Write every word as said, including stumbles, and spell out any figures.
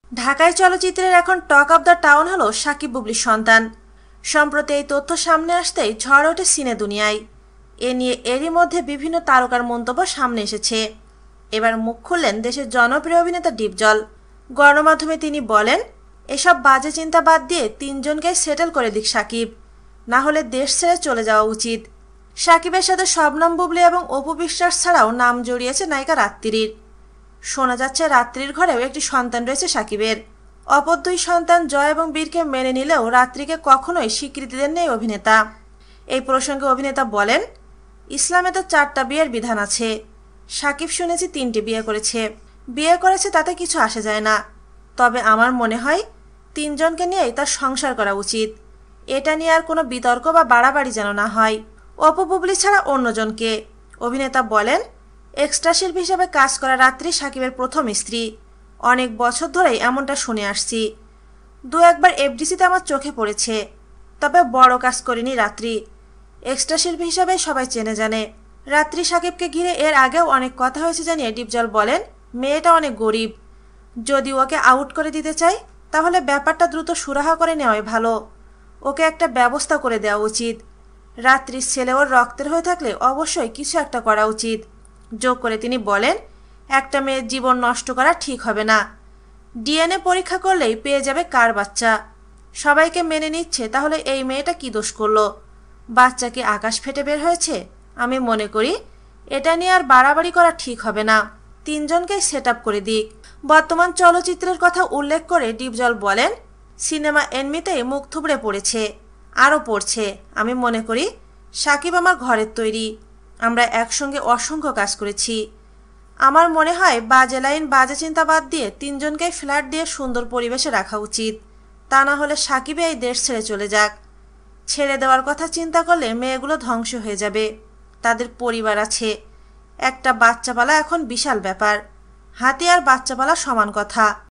ঢাকায় চলচ্চিত্রের এখন টক অব দ্য টাউন হলো সাকিব বুবলির সন্তান। সম্প্রতি এই তথ্য সামনে আসতেই ঝড় ওঠে সিনে দুনিয়ায়। এ নিয়ে এরই মধ্যে বিভিন্ন তারকার মন্তব্য সামনে এসেছে। এবার মুখ খুললেন দেশের জনপ্রিয় অভিনেতা ডিপজল। গণমাধ্যমে তিনি বলেন, এসব বাজে চিন্তা বাদ দিয়ে তিনজনকে সেটেল করে দিক সাকিব, না হলে দেশ ছেড়ে চলে যাওয়া উচিত। সাকিবের সাথে শবনম বুবলি এবং অপু বিশ্বাস ছাড়াও নাম জড়িয়েছে নায়িকা রাত্রির। শোনা যাচ্ছে রাত্রির ঘরেও একটি সন্তান রয়েছে সাকিবের। অপর দুই সন্তান জয় এবং বীরকে মেনে নিলেও রাত্রিকে কখনোই স্বীকৃতি দেননি এই অভিনেতা। এই প্রসঙ্গে অভিনেতা বলেন, ইসলামে তো চারটা বিয়ের বিধান আছে, সাকিব শুনেছি তিনটি বিয়ে করেছে। বিয়ে করেছে তাতে কিছু আসে যায় না, তবে আমার মনে হয় তিনজনকে নিয়েই তার সংসার করা উচিত। এটা নিয়ে আর কোনো বিতর্ক বা বাড়াবাড়ি যেন না হয়। অপু বুবলি ছাড়া অন্যজনকে। অভিনেতা বলেন, এক্সট্রা শিল্পী হিসেবে কাজ করা রাত্রি সাকিবের প্রথম স্ত্রী। অনেক বছর ধরেই এমনটা শুনে আসছি। দু একবার এফডিসিতে আমার চোখে পড়েছে, তবে বড় কাজ করিনি রাত্রি। এক্সট্রা শিল্পী হিসাবে সবাই চেনে জানে। রাত্রি সাকিবকে ঘিরে এর আগেও অনেক কথা হয়েছে জানিয়ে ডিপজল বলেন, মেয়েটা অনেক গরিব। যদি ওকে আউট করে দিতে চাই তাহলে ব্যাপারটা দ্রুত সুরাহা করে নেওয়াই ভালো। ওকে একটা ব্যবস্থা করে দেওয়া উচিত। রাত্রির ছেলে ওর রক্তের হয়ে থাকলে অবশ্যই কিছু একটা করা উচিত। যোগ করে তিনি বলেন, একটা মেয়ের জীবন নষ্ট করা ঠিক হবে না। ডিএনএ পরীক্ষা করলেই পেয়ে যাবে কার বাচ্চা। সবাইকে মেনে নিচ্ছে, তাহলে এই মেয়েটা কি দোষ করলো? বাচ্চা কি আকাশ ফেটে বের হয়েছে? আমি মনে করি এটা নিয়ে আর বাড়াবাড়ি করা ঠিক হবে না। তিনজনকেই সেট আপ করে দিক। বর্তমান চলচ্চিত্রের কথা উল্লেখ করে ডিপজল বলেন, সিনেমা এমনিতেই মুখ থুবড়ে পড়েছে, আরও পড়ছে। আমি মনে করি সাকিব আমার ঘরের তৈরি। আমরা একসঙ্গে অসংখ্য কাজ করেছি। আমার মনে হয় বাজে লাইন বাজে চিন্তা বাদ দিয়ে তিনজনকেই ফ্ল্যাট দিয়ে সুন্দর পরিবেশে রাখা উচিত। তা না হলে সাকিবে এই দেশ ছেড়ে চলে যাক। ছেড়ে দেওয়ার কথা চিন্তা করলে মেয়েগুলো ধ্বংস হয়ে যাবে। তাদের পরিবার আছে। একটা বাচ্চা পালা এখন বিশাল ব্যাপার। হাতি আর বাচ্চা পালা সমান কথা।